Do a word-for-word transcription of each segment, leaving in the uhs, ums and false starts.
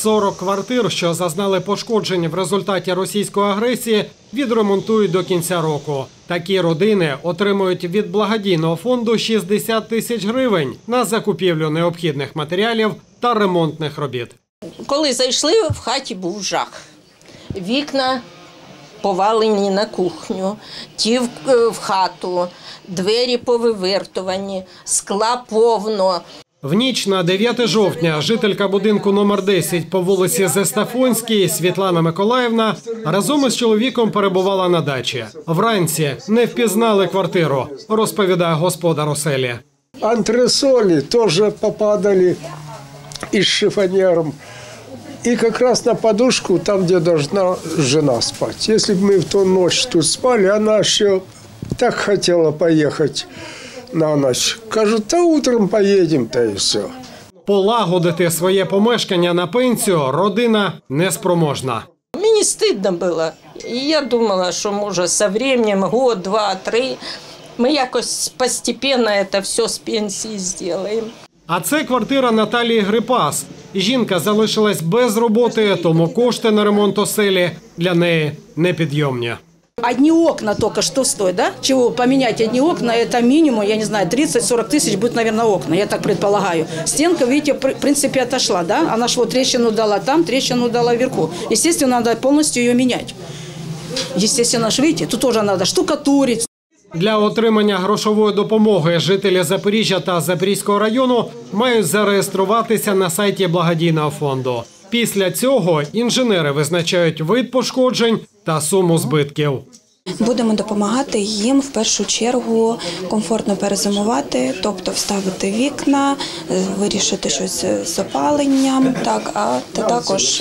сорок квартир, що зазнали пошкоджень в результаті російської агресії, відремонтують до кінця року. Такі родини отримують від благодійного фонду шістдесят тисяч гривень на закупівлю необхідних матеріалів та ремонтних робіт. Коли зайшли, в хаті був жах. Вікна повалені на кухню, ті в хату, двері повивертувані, скла повно. В ніч на дев'яте жовтня жителька будинку номер десять по вулиці Зестафонській Світлана Миколаївна разом із чоловіком перебувала на дачі. Вранці не впізнали квартиру, розповідає господар оселі. Антресоли теж попадали із шифонером. И как раз на подушку, там, где должна жена спать. Если бы мы в ту ночь тут спали, она еще так хотела поехать на ночь. Кажут, да утром поедем-то и все. Полагодити своє помешкання на пенсію родина неспроможна. Мені стидно було. І я думала, що може з часом, год, два, три, ми якось постепенно це все з пенсії зробимо. А це квартира Наталії Грипас. Жінка залишилась без роботи, тому кошти на ремонт оселі для неї непідйомні. Одни окна только что стоят, да? Чего поменять одни окна, это минимум, я не знаю, тридцать-сорок тысяч будет, наверное, окна, я так предполагаю. Стенка, видите, в принципе, отошла, да? Она ж вот трещину дала там, трещину дала вверху. Естественно, надо полностью ее менять. Естественно, ж, видите, тут тоже надо штукатурить. Для отримання грошової допомоги жителі Запоріжжя та Запорізького району мають зареєструватися на сайті благодійного фонду. Після цього інженери визначають вид пошкоджень та суму збитків. Будемо допомагати їм в першу чергу комфортно перезимувати, тобто вставити вікна, вирішити щось з опаленням, так, а також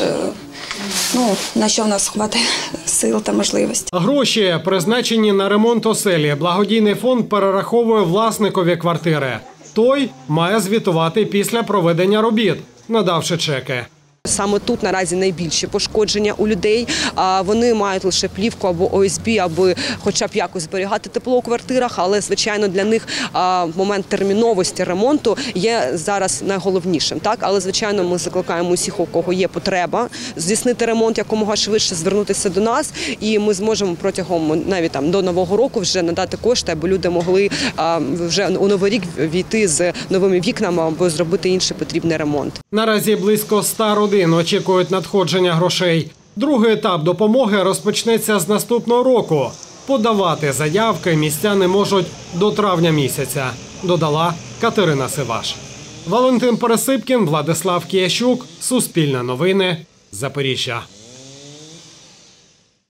ну, на що в нас хватає сил та можливості. Гроші, призначені на ремонт оселі, благодійний фонд перераховує власникові квартири. Той має звітувати після проведення робіт, надавши чеки. Саме тут наразі найбільші пошкодження у людей. Вони мають лише плівку або О Ес Бі, аби хоча б якось зберігати тепло у квартирах, але, звичайно, для них момент терміновості ремонту є зараз найголовнішим. Так? Але, звичайно, ми закликаємо усіх, у кого є потреба, здійснити ремонт якомога швидше, звернутися до нас, і ми зможемо протягом навіть там до Нового року вже надати кошти, аби люди могли вже у Новий рік війти з новими вікнами або зробити інший потрібний ремонт. Наразі близько ста родин очікують надходження грошей. Другий етап допомоги розпочнеться з наступного року. Подавати заявки містяни можуть до травня місяця, додала Катерина Сиваш. Валентин Пересипкін, Владислав Киящук, Суспільне новини, Запоріжжя.